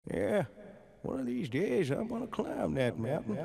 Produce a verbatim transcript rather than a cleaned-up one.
Yeah, one of these days I'm gonna climb that mountain.